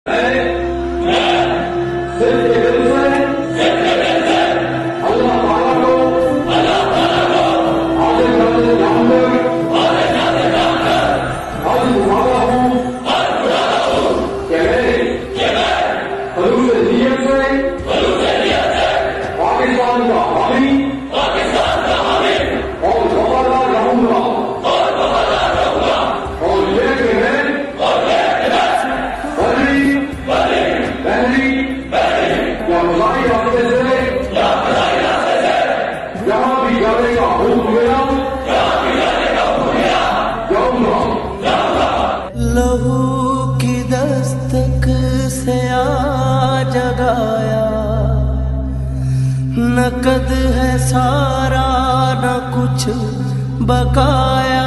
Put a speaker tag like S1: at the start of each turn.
S1: लहू की दस्तक से आ जगाया, नकद है सारा न कुछ बकाया।